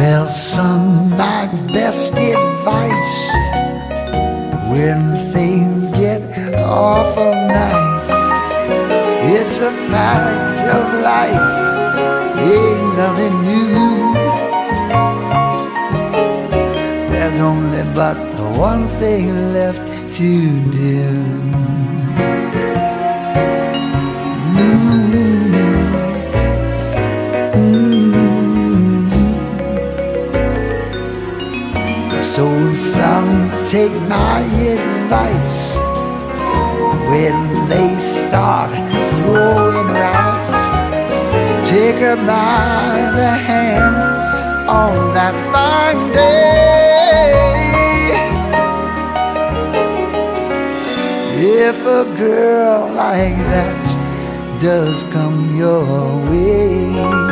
Well, son, my best advice when things get awful nice, it's a fact of life, ain't nothing new. There's only but the one thing left to do. So some take my advice when they start throwing rice. Take her by the hand on that fine day. If a girl like that does come your way,